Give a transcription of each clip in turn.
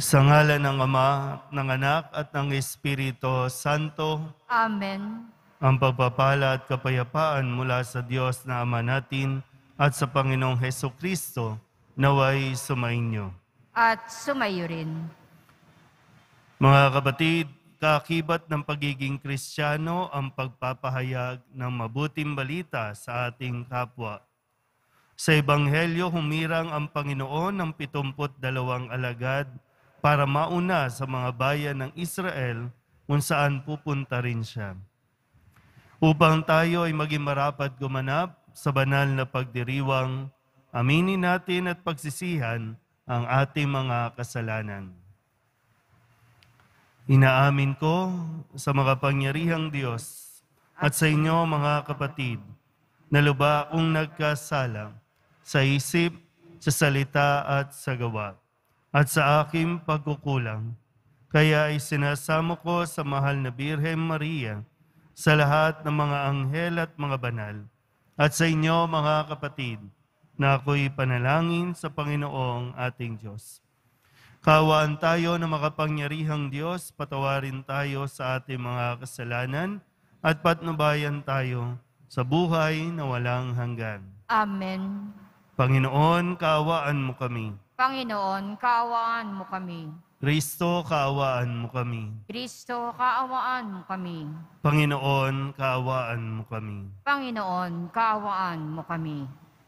Sa ngalan ng Ama, ng Anak, at ng Espiritu Santo, Amen. ang pagpapala at kapayapaan mula sa Diyos na Ama natin at sa Panginoong Hesukristo naway sumainyo. At sumayo rin. Mga kapatid, kaakibat ng pagiging Kristiyano ang pagpapahayag ng mabuting balita sa ating kapwa. Sa Ebanghelyo, humirang ang Panginoon ng 72 alagad para mauna sa mga bayan ng Israel kung saan pupunta rin siya. Upang tayo ay maging marapat gumanap sa banal na pagdiriwang, aminin natin at pagsisihan ang ating mga kasalanan. Inaamin ko sa makapangyarihang Diyos at sa inyo mga kapatid, na lubha akong nagkasala sa isip, sa salita at sa gawa, at sa aking pagkukulang. Kaya isinasamo ko sa mahal na Birhen Maria, sa lahat ng mga anghel at mga banal, at sa inyo mga kapatid, na ako'y panalangin sa Panginoong ating Diyos. Kaawaan tayo na makapangyarihang Diyos, patawarin tayo sa ating mga kasalanan, at patnubayan tayo sa buhay na walang hanggan. Amen. Panginoon, kaawaan mo kami. Panginoon, kaawaan mo kami. Kristo, kaawaan mo kami. Kristo, kaawaan mo kami. Panginoon, kaawaan mo kami. Panginoon, kaawaan mo kami.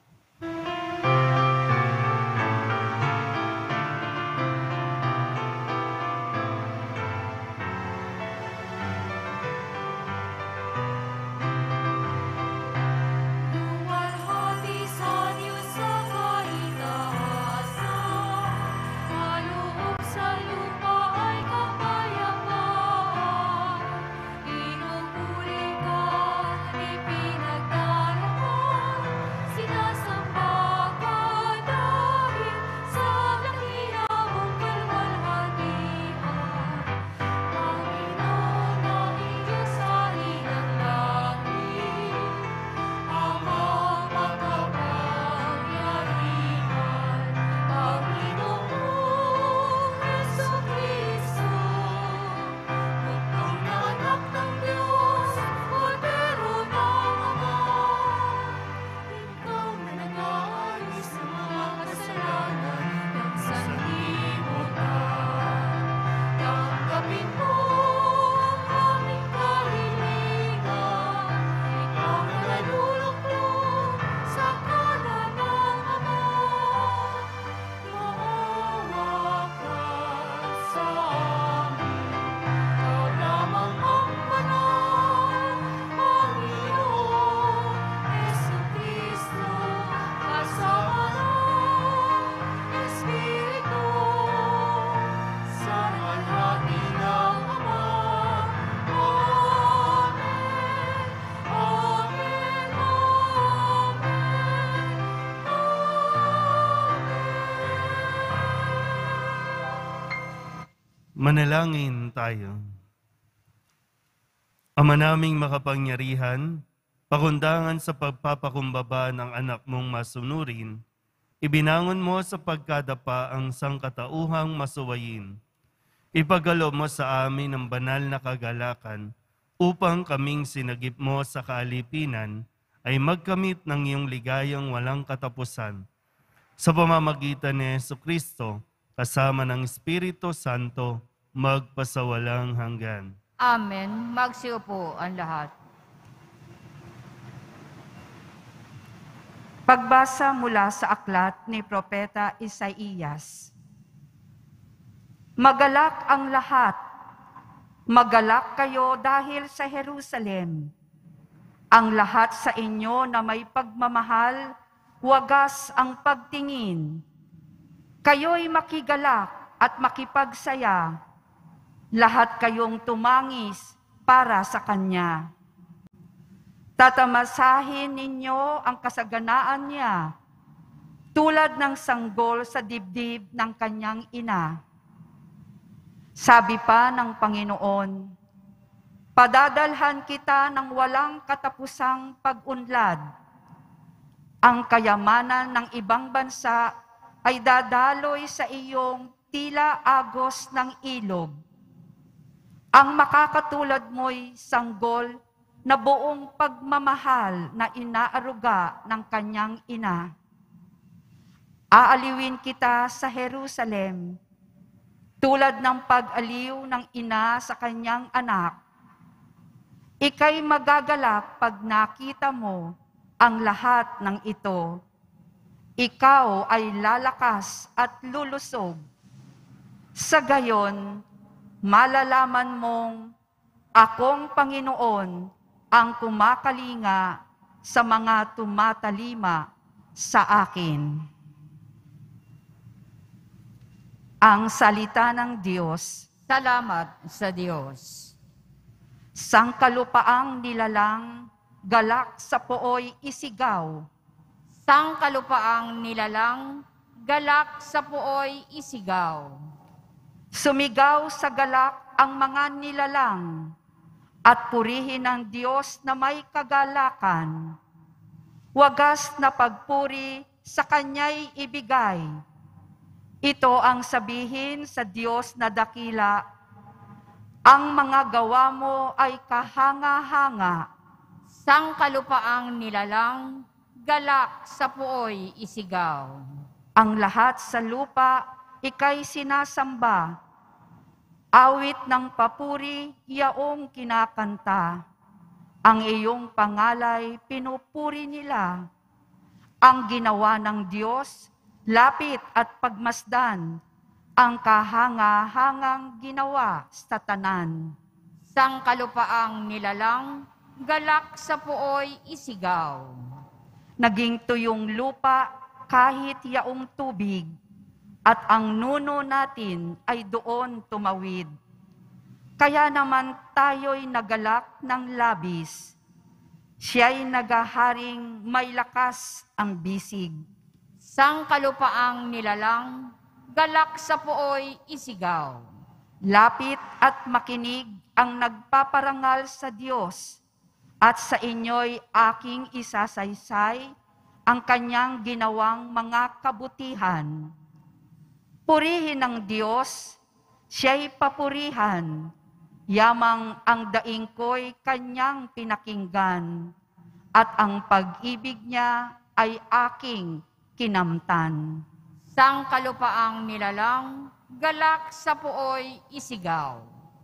Manalangin tayo. Ama naming makapangyarihan, pakundangan sa pagpapakumbaba ng anak mong masunurin, ibinangon mo sa pagkadapa ang sangkatauhang masuwayin. Ipagkaloob mo sa amin ang banal na kagalakan upang kaming sinagip mo sa kaalipinan ay magkamit ng iyong ligayang walang katapusan. Sa pamamagitan ni Jesucristo, kasama ng Espiritu Santo, magpasawalang hanggan. Amen. Magsiupo ang lahat. Pagbasa mula sa aklat ni Propeta Isaías. Magalak ang lahat. Magalak kayo dahil sa Jerusalem. Ang lahat sa inyo na may pagmamahal, wagas ang pagtingin. Kayo'y makigalak at makipagsaya. Lahat kayong tumangis para sa Kanya. Tatamasahin ninyo ang kasaganaan niya, tulad ng sanggol sa dibdib ng kanyang ina. Sabi pa ng Panginoon, padadalhan kita ng walang katapusang pag-unlad. Ang kayamanan ng ibang bansa ay dadaloy sa iyong tila agos ng ilog. Ang makakatulad mo'y sanggol na buong pagmamahal na inaaruga ng kanyang ina. Aaliwin kita sa Jerusalem, tulad ng pag-aliw ng ina sa kanyang anak. Ika'y magagalak pag nakita mo ang lahat ng ito. Ikaw ay lalakas at lulusog. Sa gayon, malalaman mong akong Panginoon ang kumakalinga sa mga tumatalima sa akin. Ang salita ng Diyos. Salamat sa Diyos. Sangkalupaang nilalang, galak sa pooy isigaw. Sangkalupaang nilalang, galak sa pooy isigaw. Sumigaw sa galak ang mga nilalang, at purihin ng Diyos na may kagalakan. Wagas na pagpuri sa Kanya'y ibigay. Ito ang sabihin sa Diyos na dakila, ang mga gawa mo ay kahanga-hanga. Sangkalupaang nilalang, galak sa pooy isigaw. Ang lahat sa lupa, ika'y sinasamba. Awit ng papuri, yaong kinakanta. Ang iyong pangalay, pinupuri nila. Ang ginawa ng Diyos, lapit at pagmasdan. Ang kahanga-hangang ginawa sa tanan. Sangkalupaang nilalang, galak sa pooy isigaw. Naging tuyong lupa kahit yaong tubig, at ang nuno natin ay doon tumawid. Kaya naman tayo'y nagalak ng labis. Siya'y nagaharing may lakas ang bisig. Sangkalupaang nilalang, galak sa pooy isigaw. Lapit at makinig ang nagpaparangal sa Diyos, at sa inyo'y aking isasaysay ang kanyang ginawang mga kabutihan. Purihin ng Diyos, siya'y papurihan, yamang ang daing ko'y kanyang pinakinggan, at ang pag-ibig niya ay aking kinamtan. Sangkalupaang nilalang, galak sa pooy isigaw.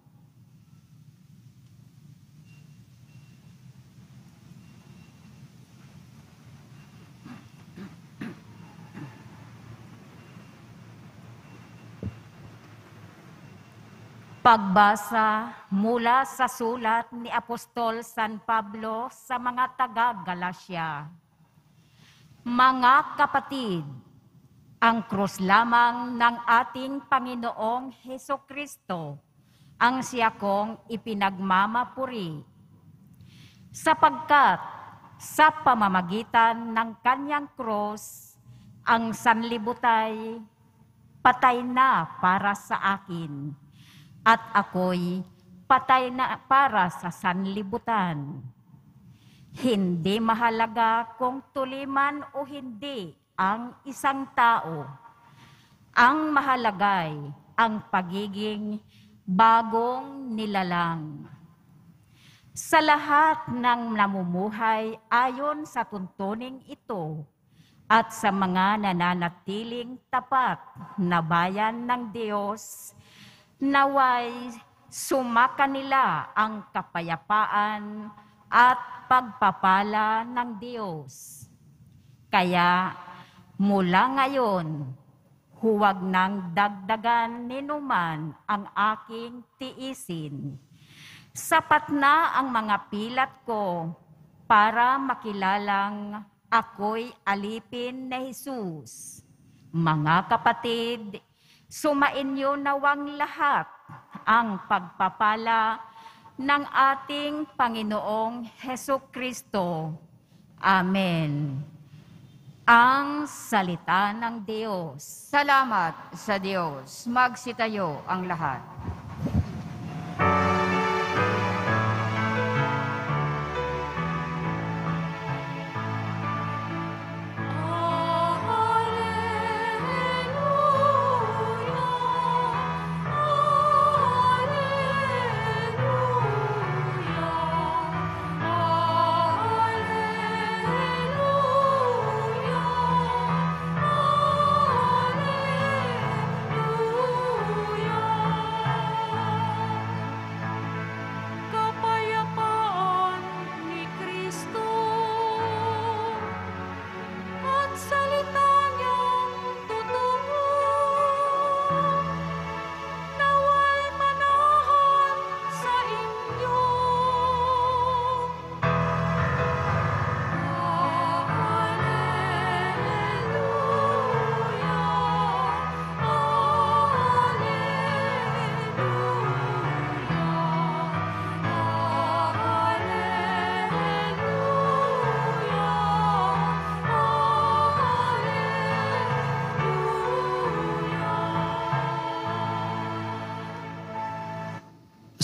Pagbasa mula sa sulat ni Apostol San Pablo sa mga taga-Galasya. Mga kapatid, ang krus lamang ng ating Panginoong Hesukristo ang siya kong ipinagmamapuri. Sapagkat sa pamamagitan ng kanyang krus, ang sanlibutay patay na para sa akin, at ako'y patay na para sa sanlibutan. Hindi mahalaga kung tuliman o hindi ang isang tao. Ang mahalagay ang pagiging bagong nilalang. Sa lahat ng namumuhay ayon sa tuntuning ito at sa mga nananatiling tapat na bayan ng Diyos, naway sumakanila ang kapayapaan at pagpapala ng Diyos. Kaya mula ngayon, huwag nang dagdagan ninuman ang aking tiisin. Sapat na ang mga pilat ko para makilalang ako'y alipin ni Jesus. Mga kapatid, sumainyo nawang lahat ang pagpapala ng ating Panginoong Hesukristo. Amen. Ang salita ng Diyos. Salamat sa Diyos. Magsitayo ang lahat.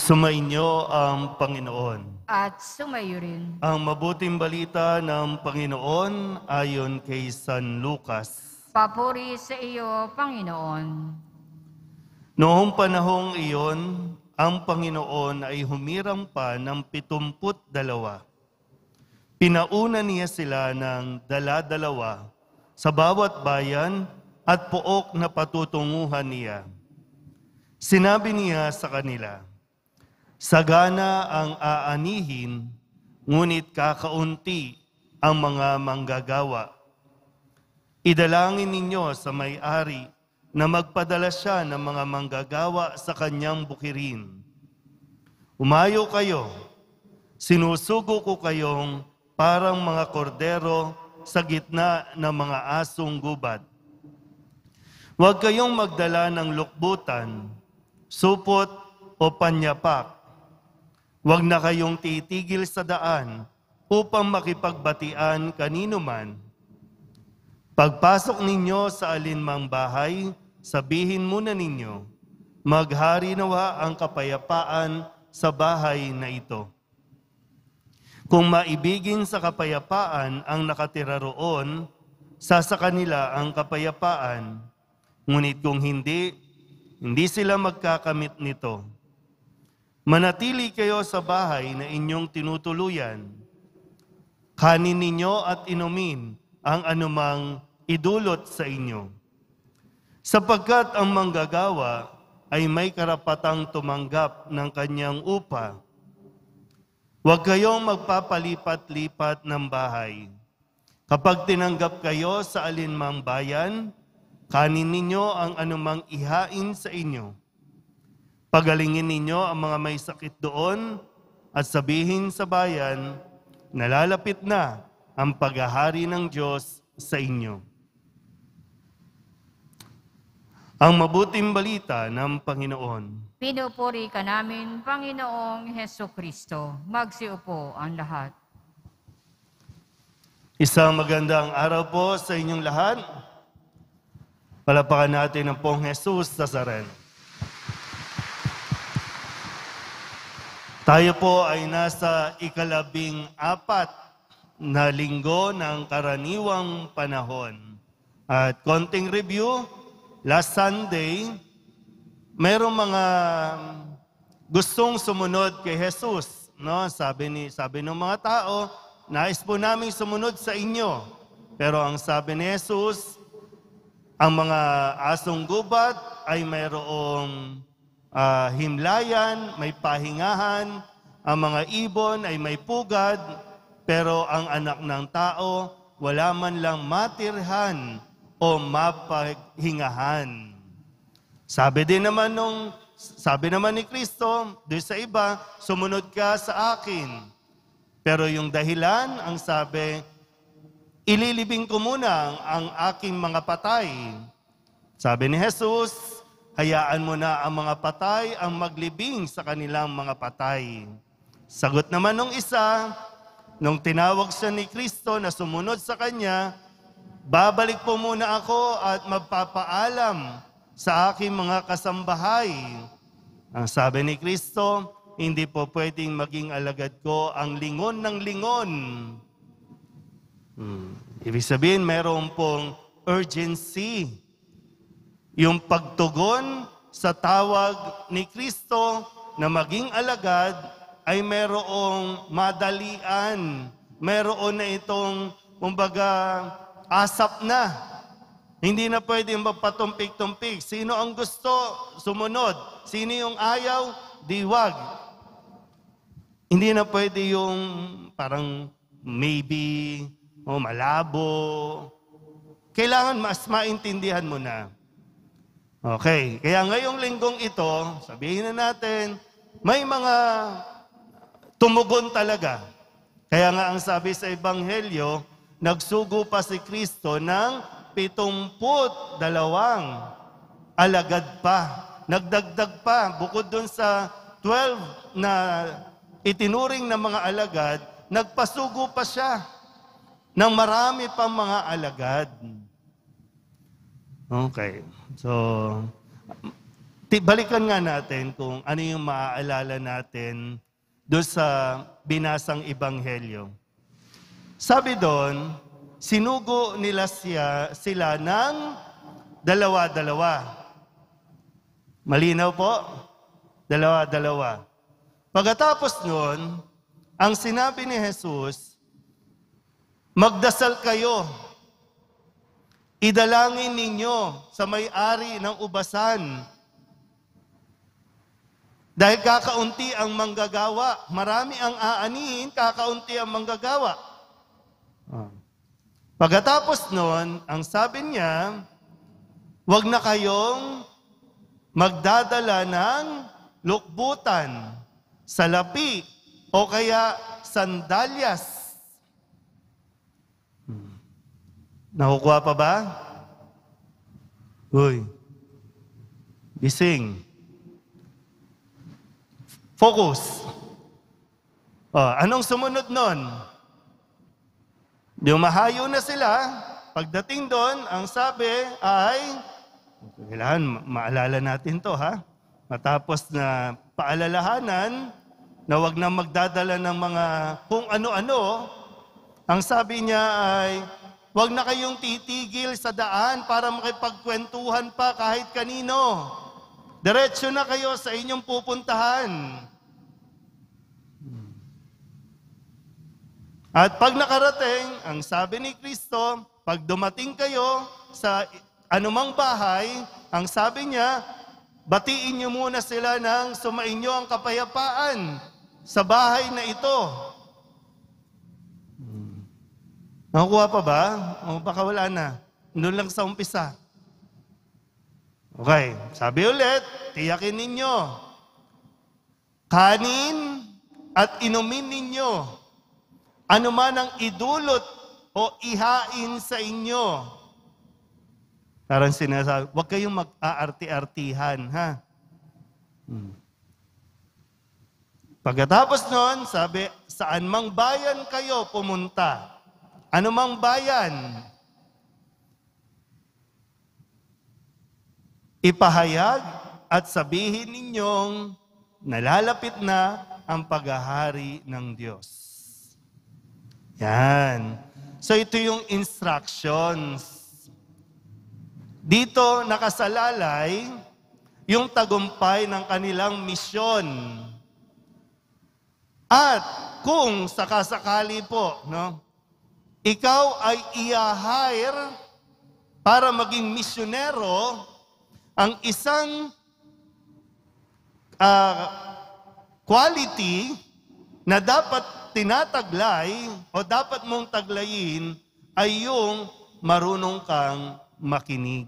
Sumainyo ang Panginoon. At sumayo rin. Ang mabuting balita ng Panginoon ayon kay San Lucas. Papuri sa iyo, Panginoon. Noong panahong iyon, ang Panginoon ay humiram pa ng 72. Pinauna niya sila ng dala-dalawa sa bawat bayan at pook na patutunguhan niya. Sinabi niya sa kanila, sagana ang aanihin, ngunit kakaunti ang mga manggagawa. Idalangin ninyo sa may-ari na magpadala siya ng mga manggagawa sa kanyang bukirin. Umayo kayo, sinusugo ko kayong parang mga kordero sa gitna ng mga asong gubad. Huwag kayong magdala ng lukbutan, supot o panyapak. Huwag na kayong titigil sa daan upang makipagbatian kanino man. Pagpasok ninyo sa alinmang bahay, sabihin muna ninyo, maghari nawa ang kapayapaan sa bahay na ito. Kung maibigin sa kapayapaan ang nakatira roon, sa kanila ang kapayapaan. Ngunit kung hindi sila magkakamit nito. Manatili kayo sa bahay na inyong tinutuluyan. Kanin ninyo at inumin ang anumang idulot sa inyo. Sapagkat ang manggagawa ay may karapatang tumanggap ng kanyang upa. Huwag kayong magpapalipat-lipat ng bahay. Kapag tinanggap kayo sa alinmang bayan, kanin ninyo ang anumang ihain sa inyo. Pagalingin ninyo ang mga may sakit doon at sabihin sa bayan, nalalapit na ang paghahari ng Diyos sa inyo. Ang mabuting balita ng Panginoon. Pinupuri ka namin, Panginoong Hesukristo. Magsiupo ang lahat. Isang magandang araw po sa inyong lahat. Palapakan natin ang Pong Jesus Nazareno. Tayo po ay nasa 14 na linggo ng karaniwang panahon. At konting review, last Sunday, mayroong mga gustong sumunod kay Jesus. No? Sabi ng mga tao, nais po namin sumunod sa inyo. Pero ang sabi ni Jesus, ang mga asong gubat ay mayroong himlayan, may pahingahan, ang mga ibon ay may pugad, pero ang anak ng tao wala man lang matirhan o mapaghingahan. Sabi naman ni Kristo, doon sa iba, sumunod ka sa akin. Pero yung dahilan, ang sabi, ililibing ko muna ang aking mga patay. Sabi ni Jesus, hayaan mo na ang mga patay ang maglibing sa kanilang mga patay. Sagot naman nung isa, nung tinawag siya ni Kristo na sumunod sa kanya, babalik po muna ako at magpapaalam sa aking mga kasambahay. Ang sabi ni Kristo, hindi po pwedeng maging alagad ko ang lingon ng lingon. Ibig sabihin, meron pong urgency. Yung pagtugon sa tawag ni Kristo na maging alagad ay merong madalian. Meron na itong, asap na. Hindi na pwedeng magpatumpik-tumpik. Sino ang gusto? Sumunod. Sino yung ayaw? Diwag. Hindi na pwede yung parang maybe, malabo. Kailangan mas maintindihan mo na. Okay, kaya ngayong linggong ito, sabihin na natin, may mga tumugon talaga. Kaya nga ang sabi sa Ebanghelyo, nagsugo pa si Kristo ng 72 alagad pa. Nagdagdag pa, bukod dun sa 12 na itinuring na mga alagad, nagpasugo pa siya ng marami pang mga alagad. Okay. So, Balikan nga natin kung ano yung maaalala natin doon sa binasang ebanghelyo. Sabi doon, sinugo nila sila ng dalawa-dalawa. Malinaw po? Dalawa-dalawa. Pagkatapos noon, ang sinabi ni Jesus, magdasal kayo. Idalangin ninyo sa may-ari ng ubasan. Dahil kakaunti ang manggagawa. Marami ang aanihin, kakaunti ang manggagawa. Pagkatapos noon, ang sabi niya, huwag na kayong magdadala ng lukbutan, salapi, o kaya sandalyas. Nakukuha pa ba? Uy, gising. Focus. Anong sumunod nun? Dumahayo na sila. Pagdating doon, ang sabi ay, kailangan maalala natin to ha. Matapos na paalalahanan na wag na magdadala ng mga kung ano-ano, ang sabi niya ay, wag na kayong titigil sa daan para makipagkwentuhan pa kahit kanino. Diretso na kayo sa inyong pupuntahan. At pag nakarating, ang sabi ni Kristo, pag dumating kayo sa anumang bahay, ang sabi niya, batiin niyo muna sila ng sumainyo ang kapayapaan sa bahay na ito. Nakukuha pa ba? O baka wala na. Doon lang sa umpisa. Okay, sabi ulit, tiyakin ninyo. Kanin at inumin ninyo. Ano man ang idulot o ihain sa inyo. Parang sinasabi, huwag kayong mag-aarti-artihan, ha? Pagkatapos nun, sabi, saan mang bayan kayo pumunta? Ano mang bayan? Ipahayag at sabihin ninyong nalalapit na ang paghahari ng Diyos. Yan. So ito yung instructions. Dito nakasalalay yung tagumpay ng kanilang misyon. At kung sakasakali po, no, ikaw ay i-hire para maging misyonero, ang isang quality na dapat tinataglay o dapat mong taglayin ay yung marunong kang makinig.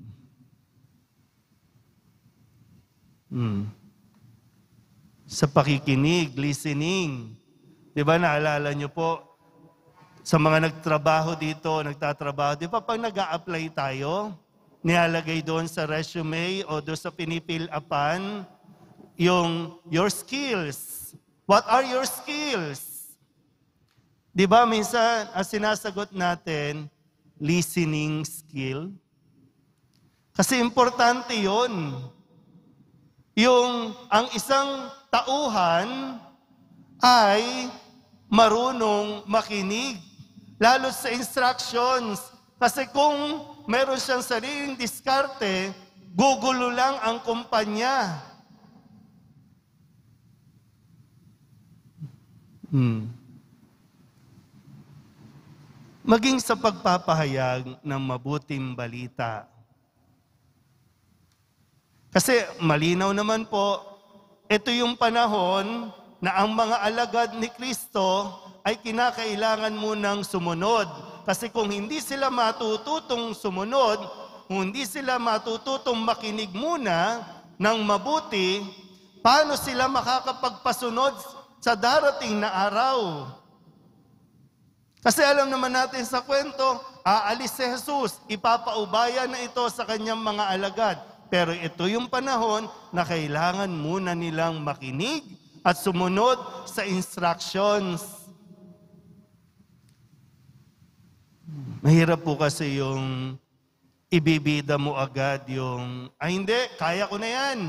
Sa pakikinig, listening. Diba naalala nyo po, sa mga nagtrabaho dito, nagtatrabaho, di ba pag nag-a-apply tayo, nilalagay doon sa resume o doon sa pinipil-upan yung your skills. What are your skills? Di ba minsan, ang sinasagot natin, listening skill? Kasi importante yon. Yung ang isang tauhan ay marunong makinig, lalo sa instructions. Kasi kung meron siyang sariling diskarte, gugulo lang ang kumpanya. Maging sa pagpapahayag ng mabuting balita. Kasi malinaw naman po, ito yung panahon na ang mga alagad ni Kristo ay kinakailangan munang sumunod. Kasi kung hindi sila matututong sumunod, kung hindi sila matututong makinig muna ng mabuti, paano sila makakapagpasunod sa darating na araw? Kasi alam naman natin sa kwento, aalis si Jesus, ipapaubaya na ito sa kanyang mga alagad. Pero ito yung panahon na kailangan muna nilang makinig at sumunod sa instructions. Mahirap po kasi yung ibibida mo agad yung, ay hindi, kaya ko na yan.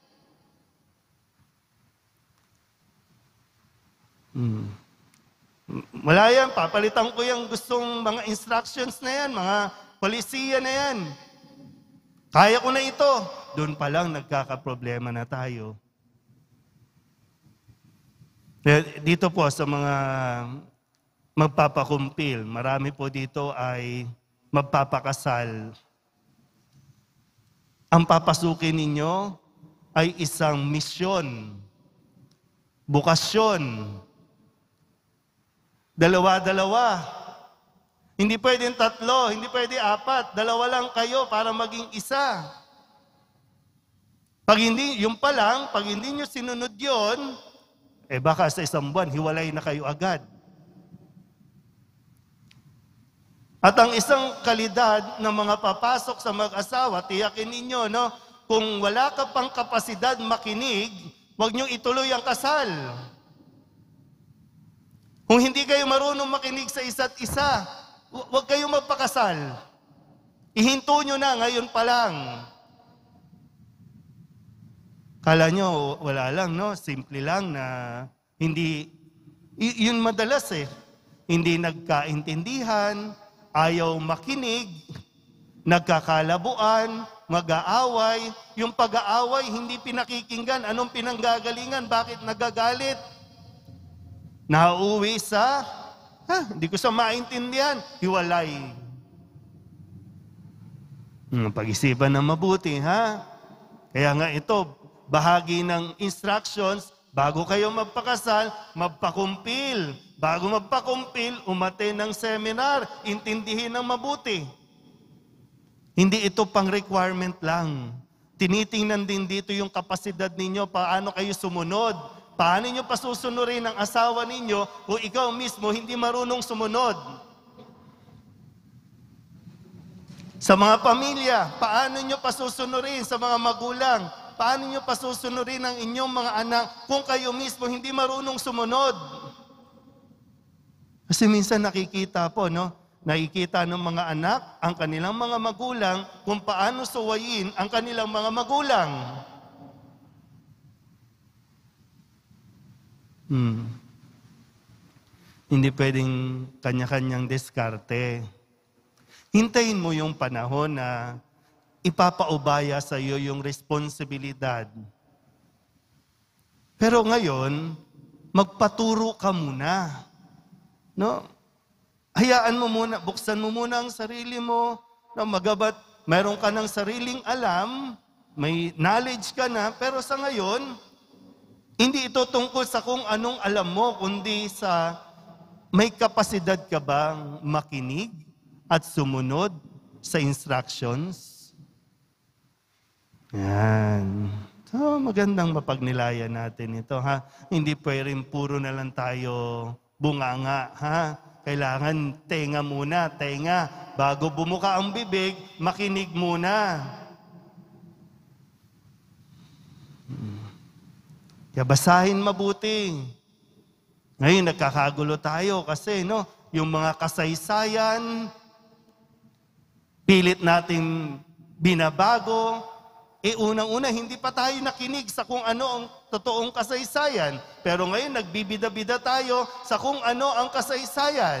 Wala yan, papalitan ko yung gustong mga instructions na yan, mga polisiya na yan. Kaya ko na ito. Doon pa lang nagkakaproblema na tayo. Dito po sa mga magpapakumpil, marami po dito ay magpapakasal. Ang papasukin ninyo ay isang misyon, bukasyon, dalawa-dalawa. Hindi pwedeng 3, hindi pwede 4, 2 lang kayo para maging isa. Pag hindi, yung pa lang, pag hindi nyo sinunod yun, baka sa isang buwan, hiwalay na kayo agad. At ang isang kalidad ng mga papasok sa mag-asawa, tiyakin ninyo, no? Kung wala ka pang kapasidad makinig, huwag nyo ituloy ang kasal. Kung hindi kayo marunong makinig sa isa't isa, huwag kayong magpakasal. Ihinto nyo na ngayon pa lang. Kala nyo, wala lang, no? Simple lang na hindi, yun madalas hindi nagkaintindihan, ayaw makinig, nagkakalabuan, mag-aaway. Yung pag-aaway, hindi pinakikinggan. Anong pinanggagalingan? Bakit nagagalit? Nauwi sa, hindi ko siya maintindihan, hiwalay. Pag-isipan na mabuti, ha? Kaya nga ito, bahagi ng instructions, bago kayo magpakasal, magpakumpil. Bago magpakumpil, umattend ng seminar, intindihin ng mabuti. Hindi ito pang requirement lang. Tinitingnan din dito yung kapasidad ninyo, paano kayo sumunod. Paano nyo pasusunurin ang asawa ninyo kung ikaw mismo hindi marunong sumunod? Sa mga pamilya, paano nyo pasusunurin sa mga magulang? Paano nyo pasusunurin ang inyong mga anak kung kayo mismo hindi marunong sumunod? Kasi minsan nakikita po, no? Nakikita ng mga anak ang kanilang mga magulang kung paano suwayin ang kanilang mga magulang. Hindi pwedeng kanya-kanyang diskarte. Hintayin mo yung panahon na ipapaubaya sa iyo yung responsibilidad. Pero ngayon, magpaturo ka muna. No? Hayaan mo muna, buksan mo muna ang sarili mo, no, magabat mayroon ka ng sariling alam, may knowledge ka na, pero sa ngayon, hindi ito tungkol sa kung anong alam mo, kundi sa may kapasidad ka bang makinig at sumunod sa instructions? Yan. So, magandang mapagnilayan natin ito, ha? Hindi pwedeng puro na lang tayo bunganga, ha? Kailangan tenga muna, tenga. Bago bumuka ang bibig, makinig muna. Kaya basahin mabuti. Ngayon, nagkakagulo tayo kasi, no? Yung mga kasaysayan, pilit natin binabago. Unang-una, hindi pa tayo nakinig sa kung ano ang totoong kasaysayan. Pero ngayon, nagbibida-bida tayo sa kung ano ang kasaysayan.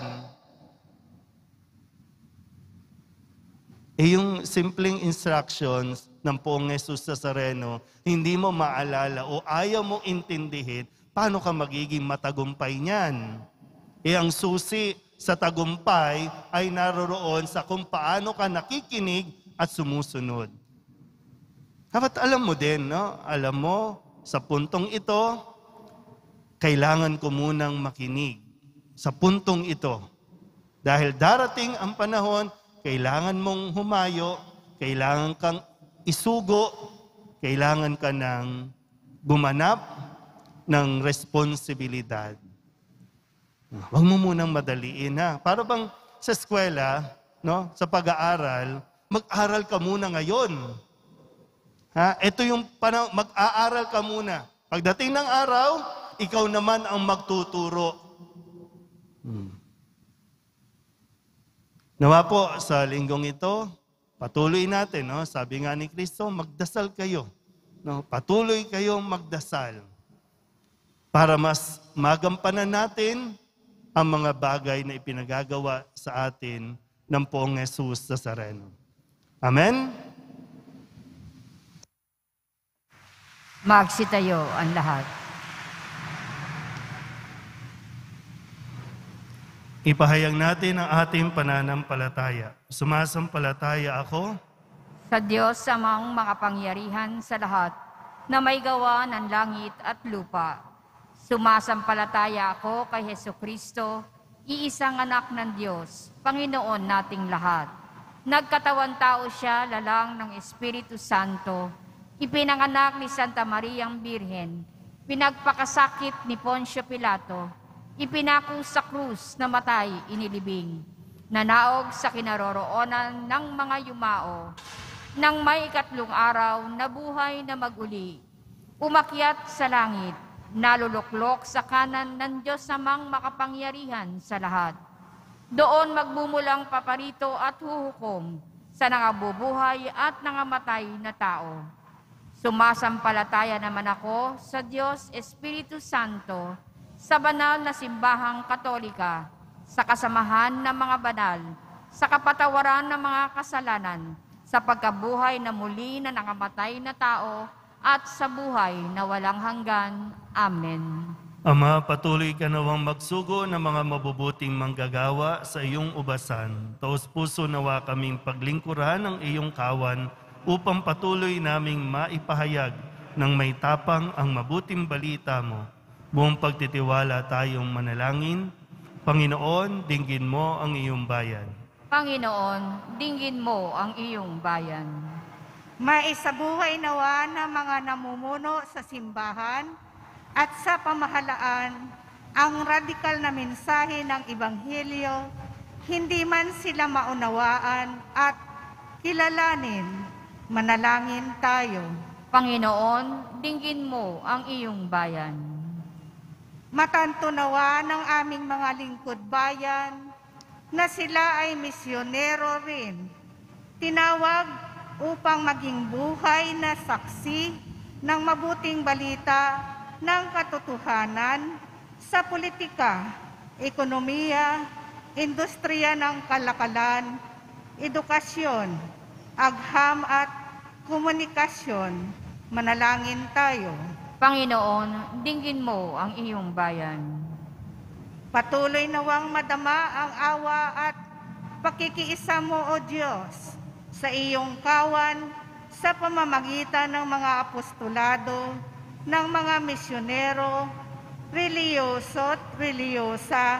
Yung simpleng instructions ng Poong Jesus Nazareno, hindi mo maalala o ayaw mong intindihin, paano ka magiging matagumpay niyan? Ang susi sa tagumpay ay naroroon sa kung paano ka nakikinig at sumusunod. Dapat alam mo din, no? Alam mo, sa puntong ito, kailangan ko munang makinig. Sa puntong ito. Dahil darating ang panahon, kailangan mong humayo, kailangan kang isugo, kailangan ka ng gumanap ng responsibilidad. Huwag mo munang madaliin, ha? Para bang sa eskwela, no? Sa pag-aaral, mag-aral ka muna ngayon. Ito yung mag-aaral ka muna. Pagdating ng araw, ikaw naman ang magtuturo. Nawa po sa linggong ito, patuloy natin, no? Sabi nga ni Kristo, magdasal kayo. No? Patuloy kayong magdasal para mas magampanan natin ang mga bagay na ipinagagawa sa atin ng Poong Jesus Nazareno. Amen? Magsitayo ang lahat. Ipahayag natin ang ating pananampalataya. Sumasampalataya ako Sa Diyos amang makapangyarihan sa lahat, na may gawa ng langit at lupa. Sumasampalataya ako kay Hesukristo, iisang anak ng Diyos, Panginoon nating lahat. Nagkatawan tao siya lalang ng Espiritu Santo, ipinanganak ni Santa Mariang Birhen, pinagpakasakit ni Poncio Pilato, ipinako sa krus na matay inilibing, nanaog sa kinaroroonan ng mga yumao, nang may ikatlong araw na buhay na maguli, umakyat sa langit, naluluklok sa kanan ng Diyos amang makapangyarihan sa lahat. Doon magbumulang paparito at huhukom sa nangabubuhay at nangamatay na tao. Sumasampalataya naman ako sa Diyos Espiritu Santo, sa banal na simbahang katolika, sa kasamahan ng mga banal, sa kapatawaran ng mga kasalanan, sa pagkabuhay na muli na nangamatay na tao, at sa buhay na walang hanggan. Amen. Ama, patuloy ka nawang magsugo ng mga mabubuting manggagawa sa iyong ubasan. Taos puso nawa kaming paglingkuran ng iyong kawan upang patuloy naming maipahayag ng may tapang ang mabuting balita mo. Buong pagtitiwala tayong manalangin. Panginoon, dinggin mo ang iyong bayan. Panginoon, dinggin mo ang iyong bayan. Maisabuhay nawa ng mga namumuno sa simbahan at sa pamahalaan ang radikal na mensahe ng Ebanghelyo, hindi man sila maunawaan at kilalanin. Manalangin tayo. Panginoon, dinggin mo ang iyong bayan. Matanto nawa ng aming mga lingkod bayan na sila ay misyonero rin, tinawag upang maging buhay na saksi ng mabuting balita ng katotohanan sa politika, ekonomiya, industriya ng kalakalan, edukasyon, agham at komunikasyon. Manalangin tayo. Panginoon, dinggin mo ang iyong bayan. Patuloy nawang madama ang awa at pakikiisa mo, O Diyos, sa iyong kawan sa pamamagitan ng mga apostolado, ng mga misyonero, reliyoso at reliyosa.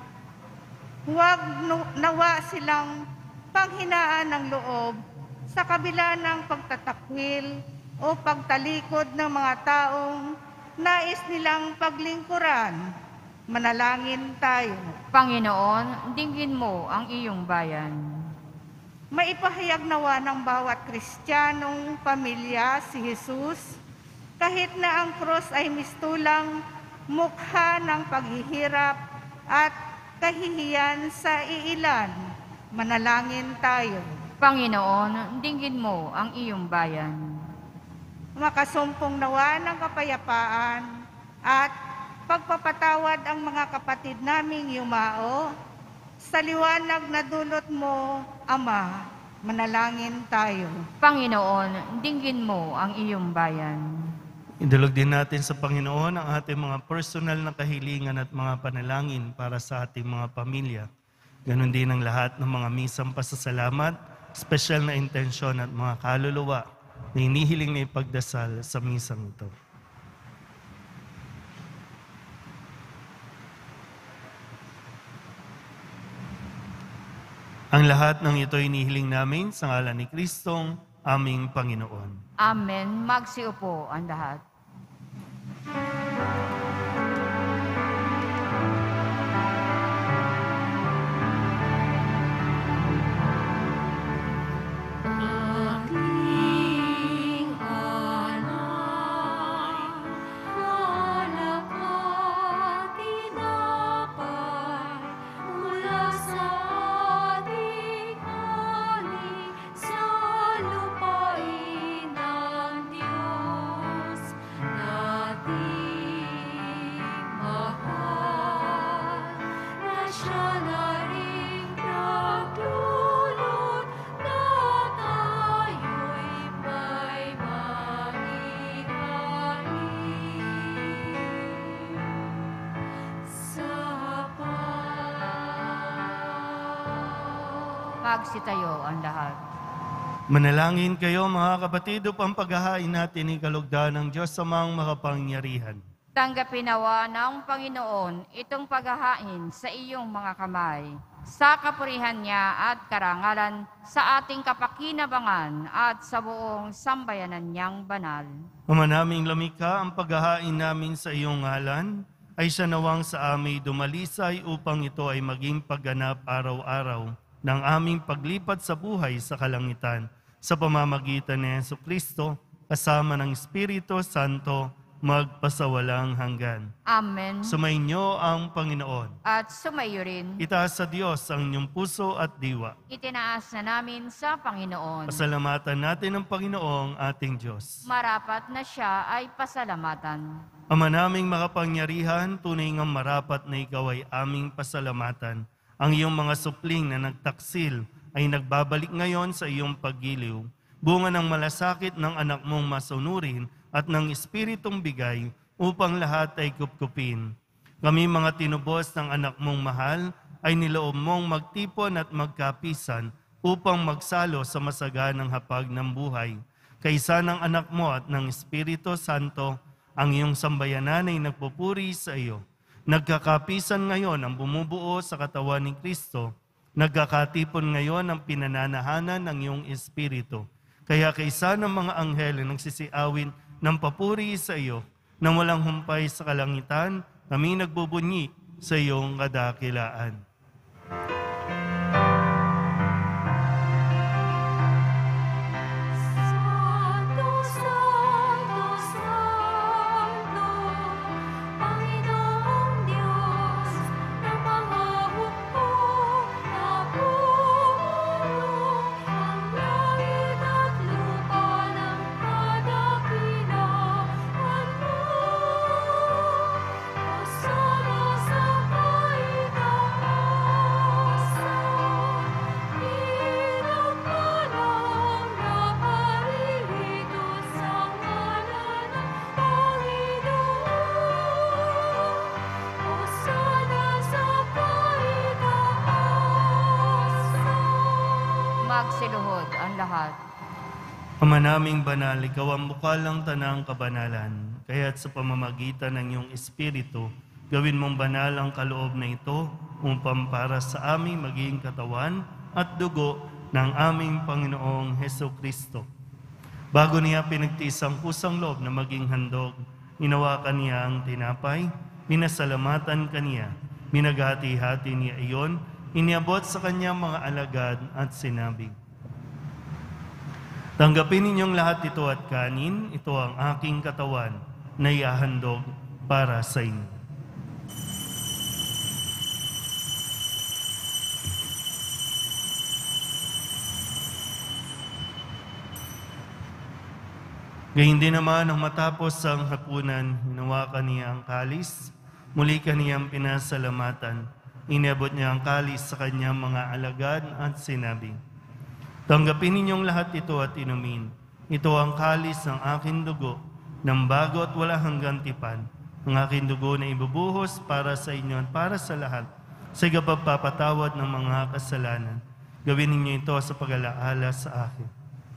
Huwag nawa silang panghinaan ng loob sa kabila ng pagtatakwil o pagtalikod ng mga taong nais nilang paglingkuran. Manalangin tayo. Panginoon, dinggin mo ang iyong bayan. Maipahayag nawa ng bawat Kristiyanong pamilya si Jesus, kahit na ang krus ay mistulang mukha ng paghihirap at kahihiyan sa iilan. Manalangin tayo. Panginoon, dinggin mo ang iyong bayan. Makasumpong nawa ng kapayapaan at pagpapatawad ang mga kapatid naming yumao, sa liwanag na dulot mo, Ama. Manalangin tayo. Panginoon, dinggin mo ang iyong bayan. Idulog din natin sa Panginoon ang ating mga personal na kahilingan at mga panalangin para sa ating mga pamilya. Ganon din ang lahat ng mga misang pasasalamat, special na intensyon at mga kaluluwa na hinihiling na ipagdasal sa misang ito. Ang lahat ng ito ay hinihiling namin sa ngalan ni Kristong aming Panginoon. Amen. Magsiupo ang lahat. Mula sa ating alay, sa Magsitayo ang lahat. Manalangin kayo mga kapatid upang paghahain natin ikalugdan ng Diyos Amang makapangyarihan. Tanggapin nawa ng Panginoon itong paghahain sa iyong mga kamay, sa kapurihan niya at karangalan, sa ating kapakinabangan at sa buong sambayanan niyang banal. Ama naming lumikha, ang paghahain namin sa iyong ngalan ay siya nawang sa aming dumalisay upang ito ay maging pagganap araw-araw ng aming paglipat sa buhay sa kalangitan sa pamamagitan ni Jesucristo kasama ng Espiritu Santo magpasawalang hanggan. Amen. Sumainyo ang Panginoon. At sumayo rin. Itaas sa Diyos ang inyong puso at diwa. Itinaas na namin sa Panginoon. Pasalamatan natin ang Panginoong ating Diyos. Marapat na siya ay pasalamatan. Ama naming makapangyarihan, tunay ngang marapat na ikaw ay aming pasalamatan. Ang iyong mga supling na nagtaksil ay nagbabalik ngayon sa iyong paggiliw. Bunga ng malasakit ng anak mong masunurin at ng Espiritong bigay upang lahat ay kupkupin. Kami mga tinubos ng anak mong mahal ay niloob mong magtipon at magkapisan upang magsalo sa masaganang hapag ng buhay. Kaysa ng anak mo at ng Espiritu Santo, ang iyong sambayanan ay nagpupuri sa iyo. Nagkakapisan ngayon ang bumubuo sa katawan ni Kristo. Nagkakatipon ngayon ang pinananahanan ng iyong Espiritu. Kaya kaysa ng mga anghel na nagsisiawin ng papuri sa iyo, nang walang humpay sa kalangitan, kami nagbubunyi sa iyong kadakilaan. Magsiluhod ang lahat. Ama naming banal, ikaw ang bukalang tanang kabanalan. Kaya't sa pamamagitan ng iyong Espiritu, gawin mong banal ang kaloob na ito upang para sa aming maging katawan at dugo ng aming Panginoong Hesukristo. Bago niya pinagtiis ang kusang loob na maging handog, inawakan niya ang tinapay, minasalamatan kaniya, minaghati-hati niya iyon, iniabot sa kanyang mga alagad at sinabi, "Tanggapin ninyong lahat ito at kanin, ito ang aking katawan na ihahandog para sa inyo." Gayun din naman nang matapos ang hapunan, hinawakan niya ang kalis, muli kaniyang pinasalamatan. Iniabot niya ang kalis sa kanyang mga alagad at sinabi, "Tanggapin ninyong lahat ito at inumin. Ito ang kalis ng aking dugo, ng bago at wala hanggang tipan. Ang aking dugo na ibubuhos para sa inyo at para sa lahat, sa pagpapatawad ng mga kasalanan. Gawin ninyo ito sa pag-alaala sa akin."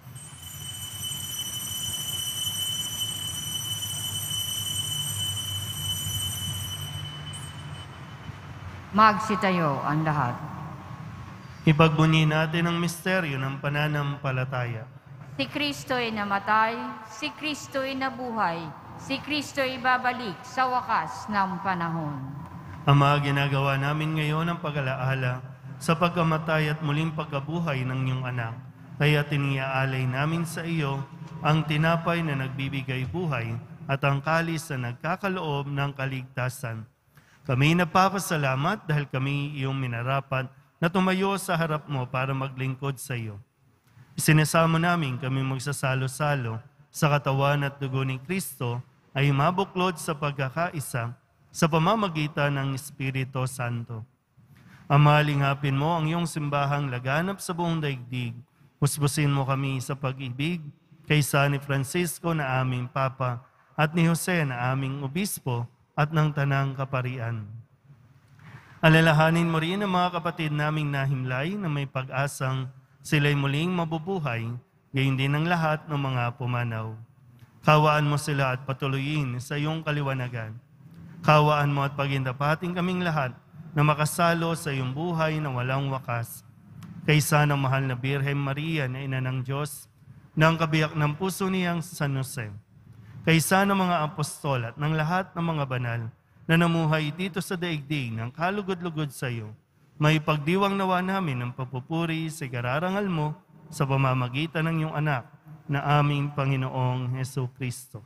Magsitayo ang lahat. Ipagbunyi natin ang misteryo ng pananampalataya. Si Kristo'y namatay, si Kristo'y nabuhay, si Kristo'y babalik sa wakas ng panahon. Ama, ginagawa namin ngayon ang pag-alaala sa pagkamatay at muling pagkabuhay ng iyong anak. Kaya tiniaalay namin sa iyo ang tinapay na nagbibigay buhay at ang kalis na nagkakaloob ng kaligtasan. Kami nagpapasalamat dahil kami iyong minarapat na tumayo sa harap mo para maglingkod sa iyo. Isinasamo namin kami magsasalo-salo sa katawan at dugo ni Kristo ay mabuklod sa pagkakaisa sa pamamagitan ng Espiritu Santo. Ama, lingapin mo ang iyong simbahang laganap sa buong daigdig. Husbusin mo kami sa pag-ibig kaysa ni Francisco na aming Papa at ni Jose na aming Obispo at ng Tanang Kaparian. Alalahanin mo rin ang mga kapatid naming nahimlay na may pag-asang sila'y muling mabubuhay, gayon din ang lahat ng mga pumanaw. Kawaan mo sila at patuloyin sa iyong kaliwanagan. Kawaan mo at pagindapating kaming lahat na makasalo sa iyong buhay na walang wakas. Kaysa ng mahal na Birhen Maria na ina ng Diyos, ng kabiyak ng puso niyang San Jose. Kaysa ng mga apostol at ng lahat ng mga banal na namuhay dito sa daigdig ng kalugod-lugod sa iyo, may pagdiwang nawa namin ng papupuri sa kararangal mo sa pamamagitan ng iyong anak na aming Panginoong Hesukristo.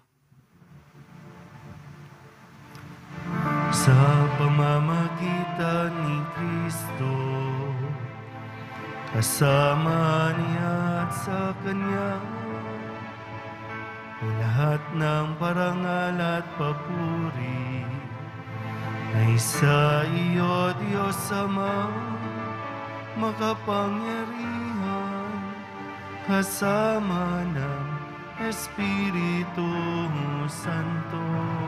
Sa pamamagitan ni Kristo, kasama niya at sa Kanya, ang lahat ng parangal at papuri ay sa iyo, Diyos Ama, makapangyarihan, kasama ng Espiritu Santo,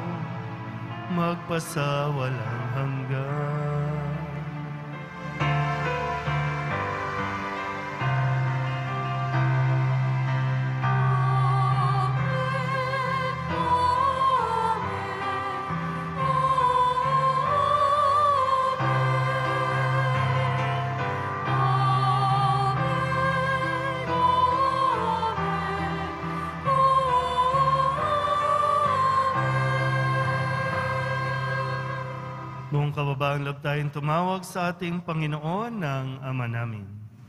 magpasawalang hanggan. Buong kababaang loob tayong tumawag sa ating Panginoon ng Ama namin.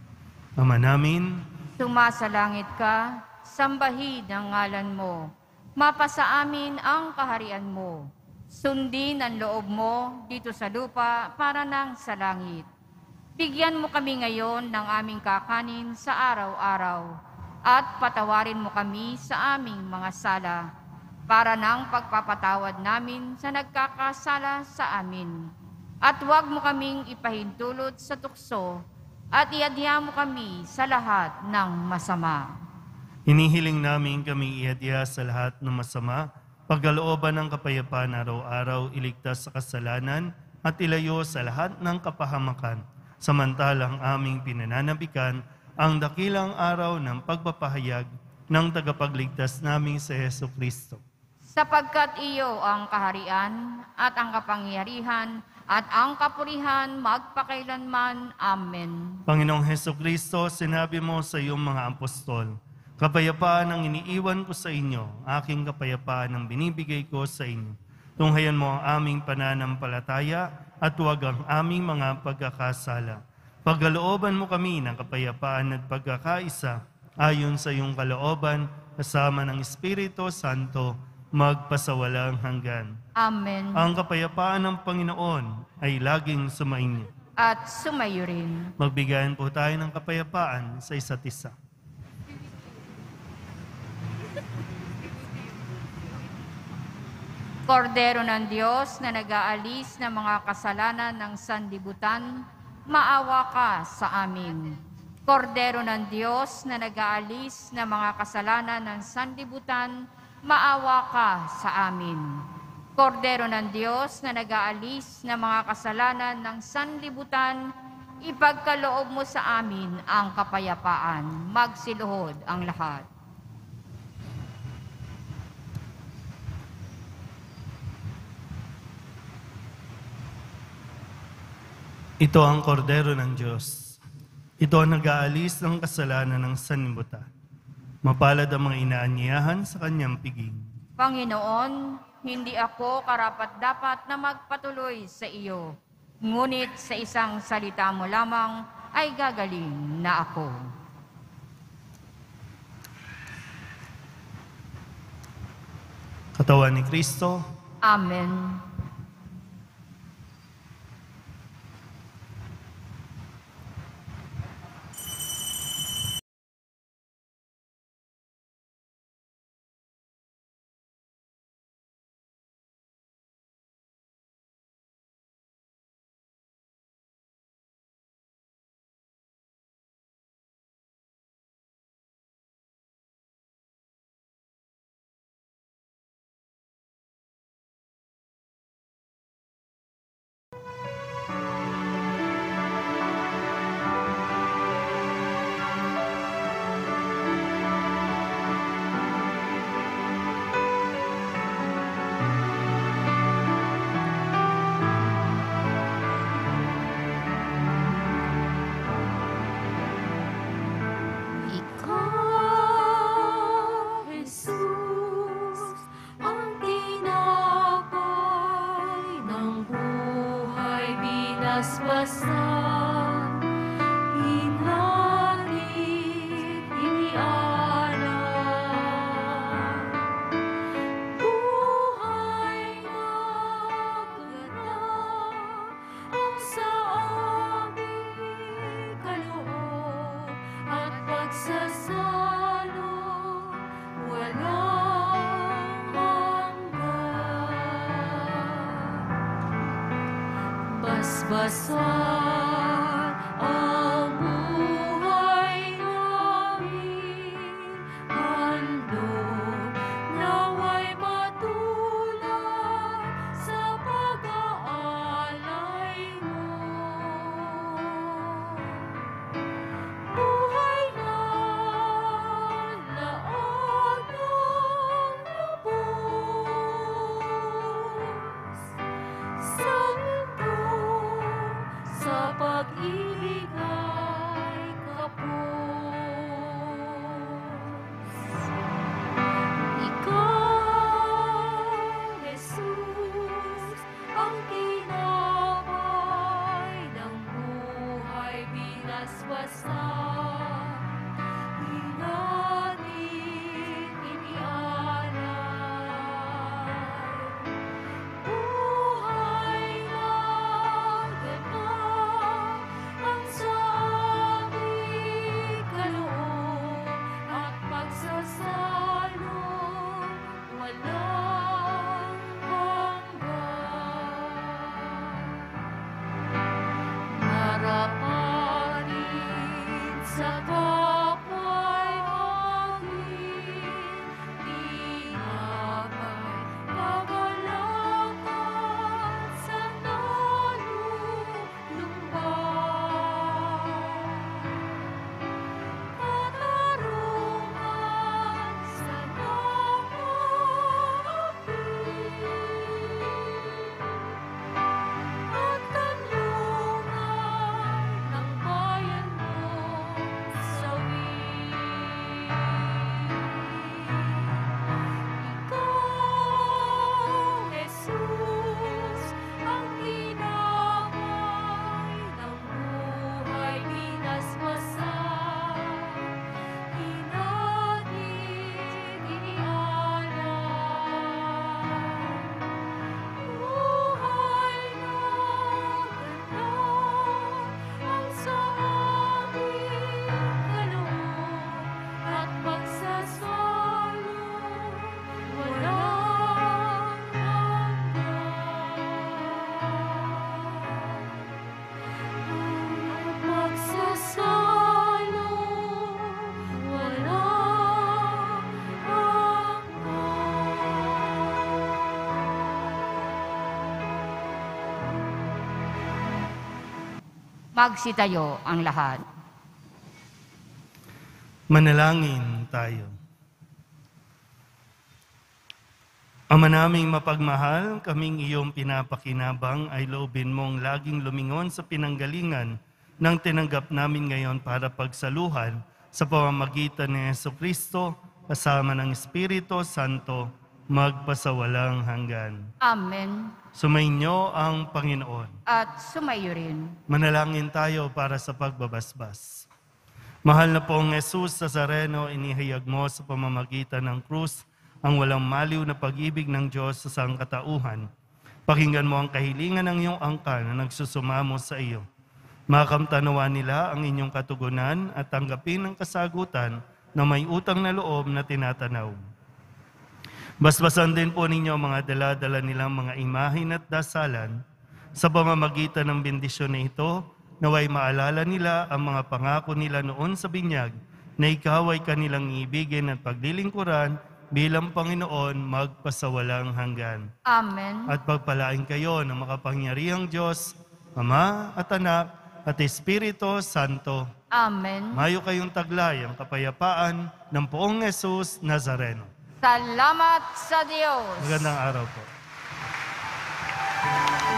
Ama namin, Sumasalangit ka, sambahin ang ngalan mo. Mapasa amin ang kaharian mo. Sundin ang loob mo dito sa lupa para nang sa langit. Bigyan mo kami ngayon ng aming kakanin sa araw-araw at patawarin mo kami sa aming mga sala para ng pagpapatawad namin sa nagkakasala sa amin. At huwag mo kaming ipahintulot sa tukso at iadya mo kami sa lahat ng masama. hinihiling namin kami iadya sa lahat ng masama, pagkalooban ng kapayapaan araw-araw, iligtas sa kasalanan at ilayo sa lahat ng kapahamakan, samantalang aming pinananabikan ang dakilang araw ng pagpapahayag ng tagapagligtas naming si Hesukristo. Sapagkat iyo ang kaharian at ang kapangyarihan at ang kapurihan magpakailanman. Amen. Panginoong Hesukristo, sinabi mo sa iyong mga apostol, kapayapaan ang iniiwan ko sa inyo, aking kapayapaan ang binibigay ko sa inyo. Tunghayan mo ang aming pananampalataya at huwag ang aming mga pagkakasala. Pagkalooban mo kami ng kapayapaan at pagkakaisa, ayon sa iyong kalooban, kasama ng Espiritu Santo, magpasawalang hanggan. Amen. Ang kapayapaan ng Panginoon ay laging sumainyo. At sumayo rin. Magbigayan po tayo ng kapayapaan sa isa't isa. Kordero ng Diyos na nag-aalis ng mga kasalanan ng sanlibutan, maawa ka sa amin. Kordero ng Diyos na nag-aalis ng mga kasalanan ng sanlibutan, maawa ka sa amin. Kordero ng Diyos na nag-aalis ng mga kasalanan ng sanlibutan, ipagkaloob mo sa amin ang kapayapaan. Magsiluhod ang lahat. Ito ang kordero ng Diyos. Ito ang nag-aalis ng kasalanan ng sanlibutan. Mapalad ang mga inaanyayahan sa kanyang piging. Panginoon, hindi ako karapat-dapat na magpatuloy sa iyo. Ngunit sa isang salita mo lamang ay gagaling na ako. Katawan ni Kristo, Amen. wasan ang buhay namin. Handog nawa'y matulad sa pag-aalay mo. Buhay na laot ng lubos, santo sa pag-ibig ay kapos. Ikaw, Jesus, ang tinapay ng buhay binaswasan. Di natin inialay. Buhay na ganap ang sa aming kaloob at pagsasalo walang hanggan. Maraparin sa kapwa'y maging tinapay, pagalakan sa nalulumbay. Katarungan sa nakapit at kanlungan ng bayan mo sawi. Ikaw, Jesus, ang tinapay ng buhay binaswasan. Di natin inialay. Buhay na ganap ang sa aming kaloob at pagsasalo walang hanggan. Pagsasalo walang hanggan. Magsitayo ang lahat. Manalangin tayo. Ama naming mapagmahal, kaming iyong pinapakinabang ay loobin mong laging lumingon sa pinanggalingan ng tinanggap namin ngayon para pagsaluhan sa pamamagitan ni Jesucristo kasama ng Espiritu Santo magpasawalang hanggan. Amen. Sumainyo ang Panginoon. At sumayo rin. Manalangin tayo para sa pagbabasbas. Mahal na pong Jesus Nazareno, inihayag mo sa pamamagitan ng krus ang walang maliw na pag-ibig ng Diyos sa sangkatauhan. Pakinggan mo ang kahilingan ng iyong angkan na nagsusumamo sa iyo. Makamtanawa nila ang inyong katugunan at tanggapin ang kasagutan na may utang na loob na tinatanaw. Basbasan din po ninyo ang mga dala-dala nilang mga imahin at dasalan. Sa pamamagitan ng bendisyon na ito, naway maalala nila ang mga pangako nila noon sa binyag na ikaw ay kanilang ibigin at paglilingkuran bilang Panginoon magpasawalang hanggan. Amen. At pagpalain kayo ng makapangyarihang Diyos, Ama at Anak at Espiritu Santo. Amen. Mayo kayong taglay ang kapayapaan ng Poong Jesus Nazareno. Salamat sa Diyos. Magandang araw po.